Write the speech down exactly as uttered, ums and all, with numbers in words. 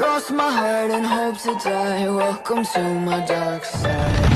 Cross my heart and hope to die. Welcome to my dark side.